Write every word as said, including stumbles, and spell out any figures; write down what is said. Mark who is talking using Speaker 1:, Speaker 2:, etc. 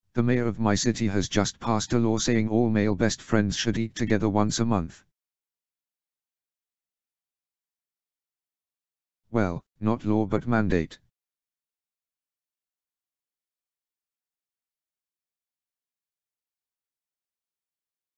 Speaker 1: The mayor of my city has just passed a law saying all male best friends should eat together once a month. Well, not law but mandate.